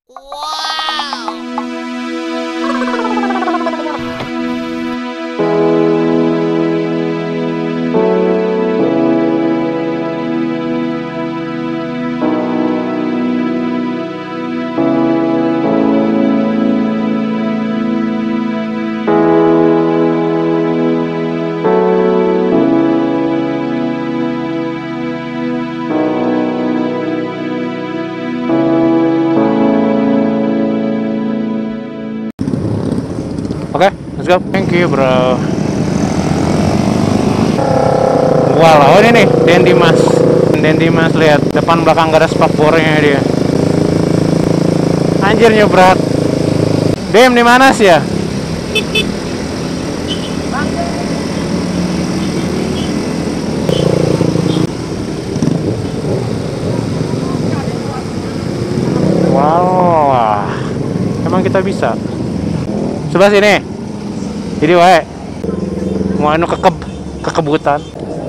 Oke, let's go. Thank you, bro. Wow, ini nih Den Dimas, lihat depan belakang gak ada spakbornya dia. Anjir nyebrat. Dem di mana sih ya? Wow, emang kita bisa. Sebelah sini. Jadi wae. Mau anu kekebutan.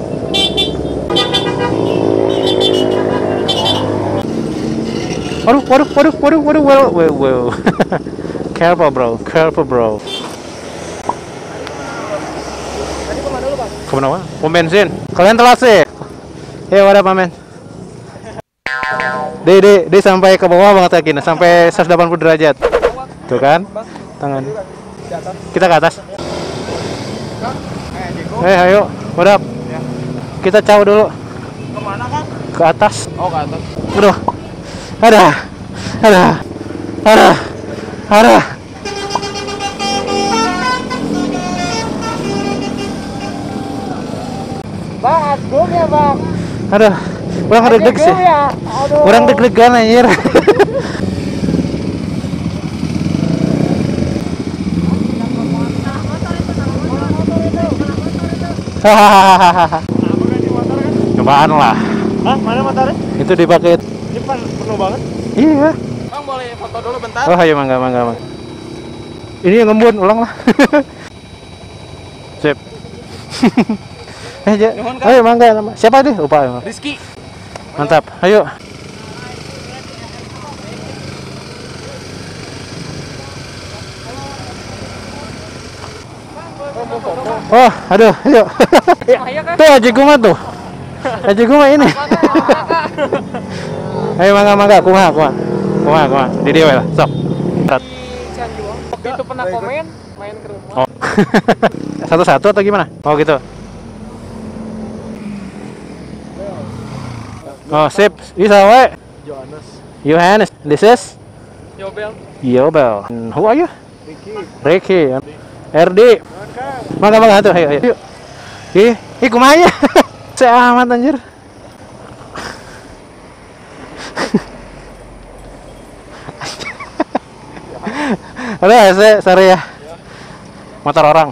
Waduh. Well. Careful, bro. Kemana, Pak? Pom bensin. Kalian telat sih. Wadah, pamen. Dia sampai ke bawah banget yakin, sampai 180 derajat. Tuh kan? Tangan. Kita ke atas. Ayo, wadap. Kita caw dulu. Kemana, Kang? Ke atas. Oh, ke atas. Aduh. Ada. Bang, asgum ya, Bang. Aduh. Orang deg-deg sih. Ya. Orang deg-degan anjir. Hahaha. Cobaan lah. Hah? Mana motornya? Itu dipakai. Ini penuh banget. Iya. Bang, boleh foto dulu bentar? Oh, ayo mangga. Ini yang ngembun, ulang lah. Sip. Ayo mangga. Siapa deh? Lupa. Rizky. Mantap. Ayo. Oh, aduh, ayo. Tuh Haji Guma tuh. Haji Guma ini. Ayo mangga, kumaha. Di dia lah, sok. Waktu itu pernah komen main ke rumah. Oh. Satu-satu atau gimana? Oh gitu. Oh, sip. Bisa we. Johannes. This is Yobel. And who are you? Ricky. RD. Mangga tuh, ayo. Ih, kumaha ya? Saya amat anjir. Ada sorry ya. Motor orang.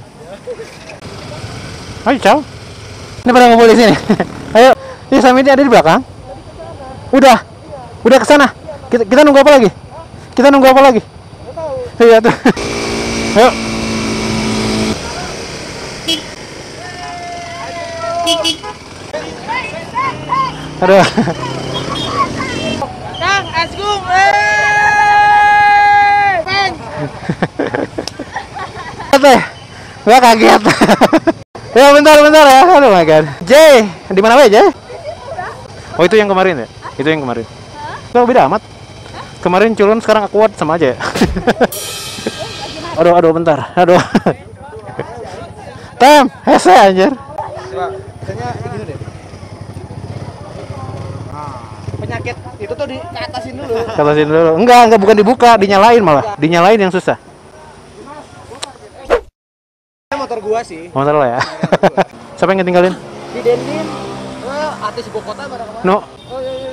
Ayo, ciao. Ini pada ngumpul di sini. Ayo. Ini Samiti ada di belakang. Udah ke sana. Kita nunggu apa lagi? Iya tuh. Ayo. Aduh. Kang, asgum. Teh, gua kaget. Ya bentar ya. Aduh my god. Jay, di mana we, Jay? Oh, itu yang kemarin ya? Itu yang kemarin. Kok beda amat? Kemarin culun, sekarang akuat sama aja ya. Aduh, bentar. Aduh. Tem, hese anjir. Coba, misalnya gini deh. Penyakit itu tuh di atasin dulu. Enggak, bukan dibuka, dinyalain malah. Dinyalain yang susah. Motor gua sih. Motor lo ya. Siapa yang ngetinggalin? Di Dendin. Artis ibu kota pada kemana? No. Oh iya.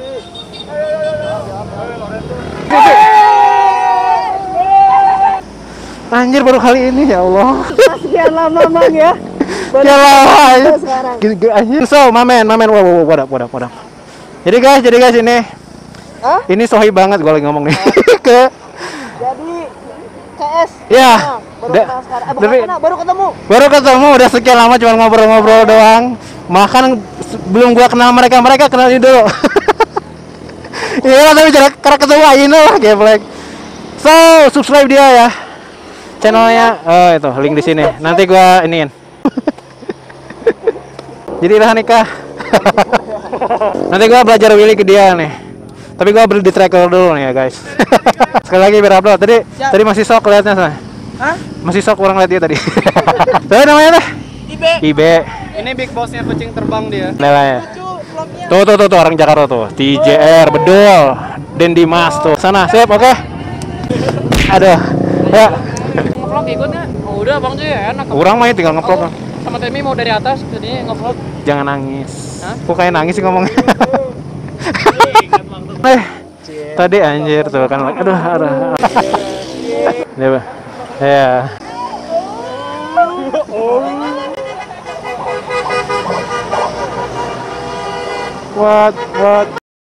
Anjir, baru kali ini ya Allah. Sekian lama, Bang ya. Ya lama ya. Sekarang. Anjir. So, mamen. Waduh. Jadi guys ini. Hah? Ini sohi banget gua lagi ngomong nih. Jadi CS. Ya. Baru kenal sekarang. Baru ketemu. Udah sekian lama cuma ngobrol-ngobrol doang. Makan belum gua kenal mereka kenalin dulu. Iya, tapi cara ketemu aja lah, geblek. So, subscribe dia ya. Channelnya itu link di sini. Nanti gua iniin. Jadi lah nikah. Nanti gua belajar Willy ke dia nih. Tapi gua beli di tracker dulu nih ya, guys. Sekali lagi biar upload. Tadi masih sok liatnya sana. Hah? Masih sok orang lihat dia tadi. Tapi namanya teh? Ibe. Ini big bossnya kucing terbang dia. Lelanya. Tuh orang Jakarta tuh. TJR bedul. Den Dimas tuh. Sana, sip, oke. Aduh. Ya. Ngevlog ikutnya? Oh, udah Bang Cuy ya, enak. Orang mah tinggal ngevlog. Sama Temi mau dari atas, jadi ngevlog. Jangan nangis. Hah? Kok kayak nangis sih ngomongnya? Tadi anjir tuh kan. Aduh. Ya. What?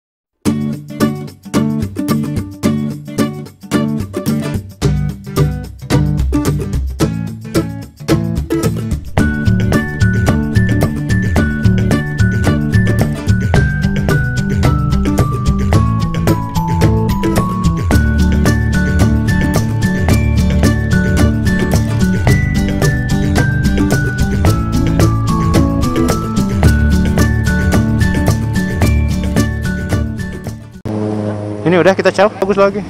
Ini udah kita caw, bagus lagi.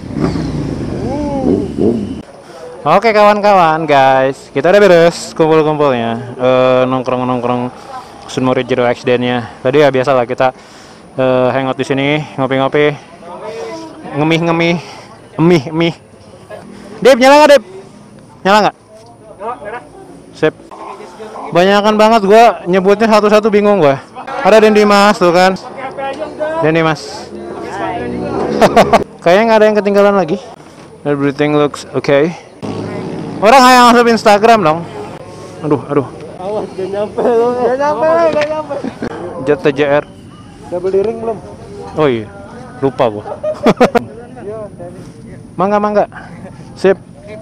Oke kawan-kawan guys, kita udah beres kumpul-kumpulnya, nongkrong Sunmori Zero Accident-nya. Tadi ya biasa lah kita hangout di sini, ngopi-ngopi, ngemih. Dep, nyala nggak Dep? Nyala nggak? Sip. Banyakan banget gua nyebutnya satu-satu bingung gua. Ada Den Dimas tuh kan? Den Dimas. Kayaknya nggak ada yang ketinggalan lagi. Everything looks okay. Orang yang masuk Instagram dong. Aduh. Awas, gak nyampe. Jet TJR. Double di ring belum? Oh iya, lupa gua. Mangga. Sip.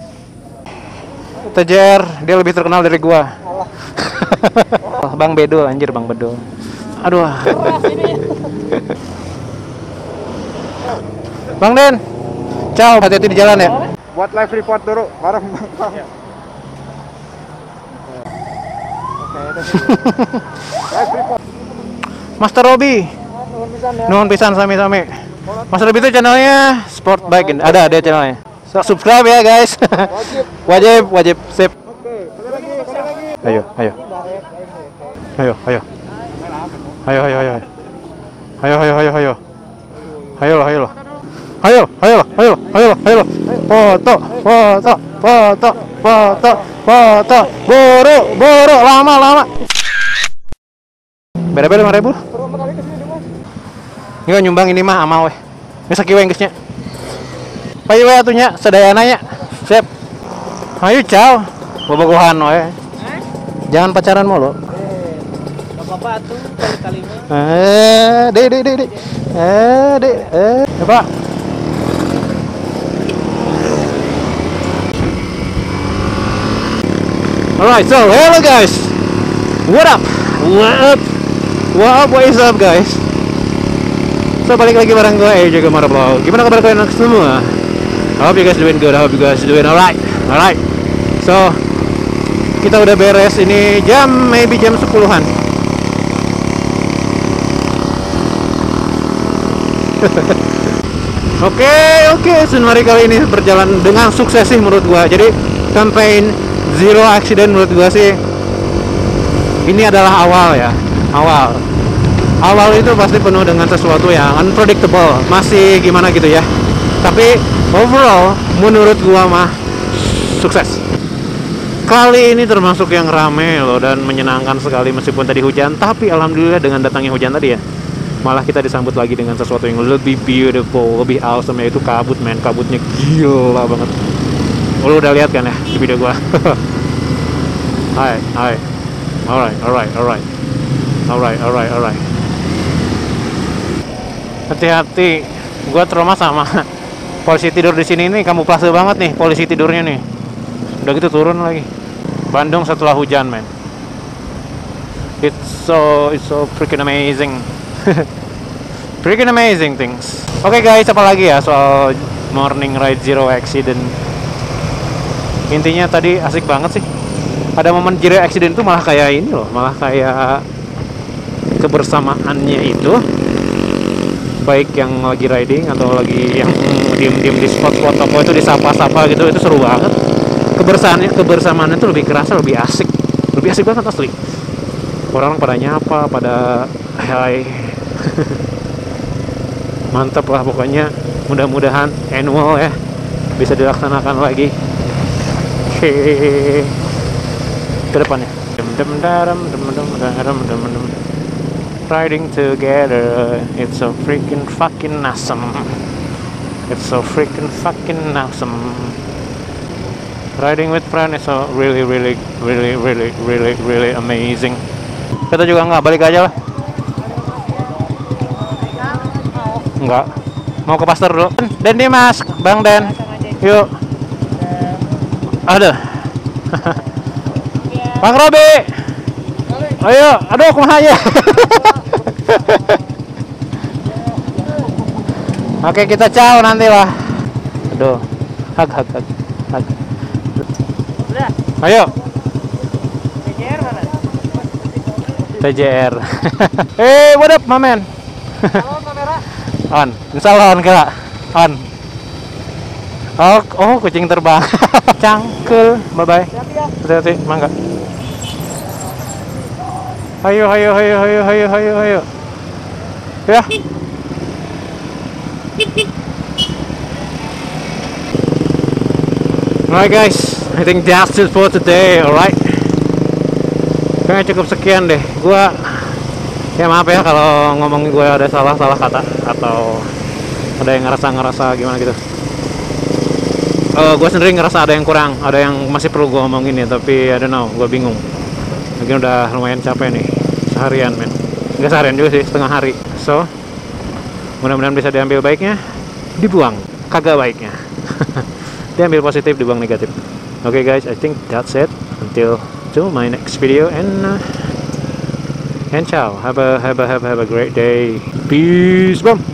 TJR, dia lebih terkenal dari gua. Bang Bedul, anjir Bang Bedul. Aduh. Bang Den, ciao, hati-hati di jalan ya. Buat live report dulu, bareng Bang. Live report. Master Robi. Nuhun pisan sami-sami. Master Robi itu channelnya Sport Bike. Ada channelnya. So, subscribe ya guys. Wajib. Sip. Oke, lagi. Ayo. Ayo. Foto. Buru, lama. Beda 5.000. Ini nyumbang ini mah amal weh. Ini sakieu we geusnya. Payu we atunya sadayana nya. Sip. Ayo ciao. Bobogohan we. Jangan pacaran mulu. Enggak apa-apa atuh kali-kali. Dek. Pak. Alright, so hello guys. What up? What is up guys? So balik lagi bareng gue juga Marvlog. Gimana kabar kalian semua? I hope you guys doing good. I hope you guys doing alright. So kita udah beres, ini maybe jam 10-an. Oke, Sunmori kali ini berjalan dengan sukses sih menurut gua. Jadi campaign Zero Accident menurut gua sih ini adalah awal ya. Awal itu pasti penuh dengan sesuatu yang unpredictable, masih gimana gitu ya. Tapi overall menurut gua mah sukses. Kali ini termasuk yang rame loh dan menyenangkan sekali meskipun tadi hujan. Tapi alhamdulillah dengan datangnya hujan tadi ya, malah kita disambut lagi dengan sesuatu yang lebih beautiful, lebih awesome, yaitu kabut men. Kabutnya gila banget. Lo udah lihat kan ya di video gua? Hai. Alright. Hati-hati, gua trauma sama polisi tidur di sini nih, kamuflase banget nih polisi tidurnya nih. Udah gitu turun lagi. Bandung setelah hujan men. It's so freaking amazing. Freaking amazing things. Oke guys, apa lagi ya soal morning ride zero accident. Intinya tadi asik banget sih. Ada momen zero accident itu malah kayak ini loh, malah kayak kebersamaannya itu, baik yang lagi riding atau lagi yang diem-diem di spot-spot toko itu disapa-sapa gitu, itu seru banget. Kebersamaannya itu lebih kerasa, lebih asik banget asli. Orang pada nyapa, pada hai. Mantap lah pokoknya. Mudah-mudahan annual ya bisa dilaksanakan lagi ke depannya. Riding together, it's so freaking fucking awesome. It's so freaking fucking awesome. Riding with friends is so really amazing. Kita juga nggak balik aja lah. Enggak. Mau ke pastor dulu. Den Dimas, Bang Den. Yuk. Ada. Bang Robi. Ayo, aduh kumaha ya. Oke, kita ciao nanti lah. Aduh. Hag. Ayo. TJR mana? TJR. What up, my man? Halo kamera. On. Insya kak. On. Oh, kucing terbang. Cangkel. Bye-bye. Hati-hati, mangga. Ayo. Ya. Alright guys, I think that's it for today, alright. Kayaknya cukup sekian deh. Gua ya maaf ya kalau ngomong gue ada salah kata atau ada yang ngerasa gimana gitu. Gue sendiri ngerasa ada yang kurang, ada yang masih perlu gue omongin ya, tapi I don't know, gue bingung. Mungkin udah lumayan capek nih, seharian men. Nggak seharian juga sih, setengah hari. So, mudah-mudahan bisa diambil baiknya, dibuang kagak baiknya. Diambil positif, dibuang negatif. Okay guys, I think that's it. Until my next video and ciao. Have a great day. Peace, bro.